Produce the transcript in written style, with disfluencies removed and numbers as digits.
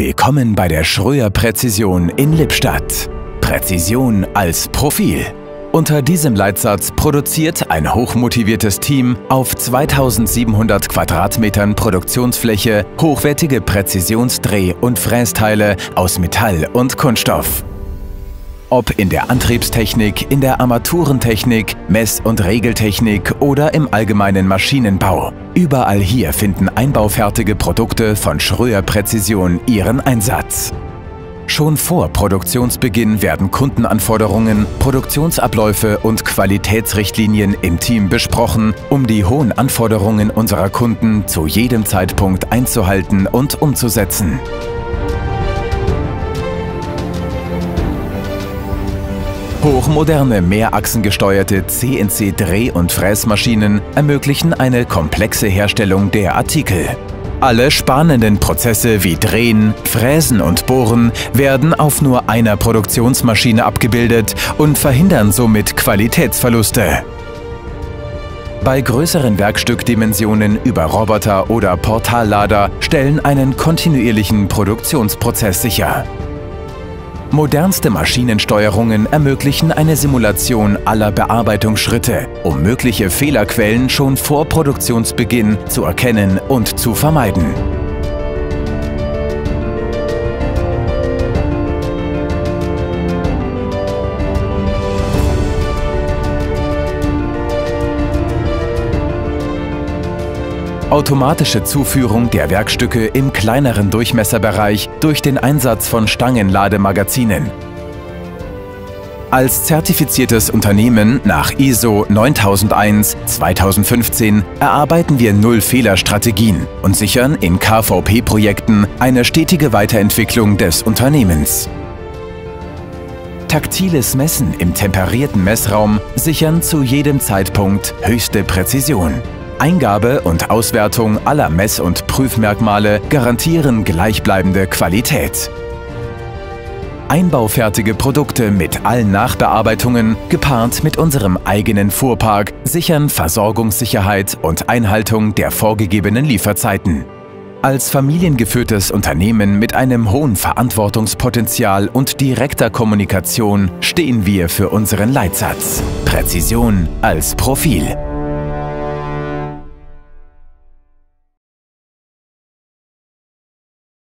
Willkommen bei der Schröer Präzision in Lippstadt. Präzision als Profil. Unter diesem Leitsatz produziert ein hochmotiviertes Team auf 2700 Quadratmetern Produktionsfläche hochwertige Präzisionsdreh- und Frästeile aus Metall und Kunststoff. Ob in der Antriebstechnik, in der Armaturentechnik, Mess- und Regeltechnik oder im allgemeinen Maschinenbau. Überall hier finden einbaufertige Produkte von Schröer Präzision ihren Einsatz. Schon vor Produktionsbeginn werden Kundenanforderungen, Produktionsabläufe und Qualitätsrichtlinien im Team besprochen, um die hohen Anforderungen unserer Kunden zu jedem Zeitpunkt einzuhalten und umzusetzen. Hochmoderne, mehrachsengesteuerte CNC-Dreh- und Fräsmaschinen ermöglichen eine komplexe Herstellung der Artikel. Alle spannenden Prozesse wie Drehen, Fräsen und Bohren werden auf nur einer Produktionsmaschine abgebildet und verhindern somit Qualitätsverluste. Bei größeren Werkstückdimensionen über Roboter oder Portallader stellen einen kontinuierlichen Produktionsprozess sicher. Modernste Maschinensteuerungen ermöglichen eine Simulation aller Bearbeitungsschritte, um mögliche Fehlerquellen schon vor Produktionsbeginn zu erkennen und zu vermeiden. Automatische Zuführung der Werkstücke im kleineren Durchmesserbereich durch den Einsatz von Stangenlademagazinen. Als zertifiziertes Unternehmen nach ISO 9001/2015 erarbeiten wir Null-Fehler-Strategien und sichern in KVP-Projekten eine stetige Weiterentwicklung des Unternehmens. Taktiles Messen im temperierten Messraum sichern zu jedem Zeitpunkt höchste Präzision. Eingabe und Auswertung aller Mess- und Prüfmerkmale garantieren gleichbleibende Qualität. Einbaufertige Produkte mit allen Nachbearbeitungen, gepaart mit unserem eigenen Fuhrpark, sichern Versorgungssicherheit und Einhaltung der vorgegebenen Lieferzeiten. Als familiengeführtes Unternehmen mit einem hohen Verantwortungspotenzial und direkter Kommunikation stehen wir für unseren Leitsatz: Präzision als Profil.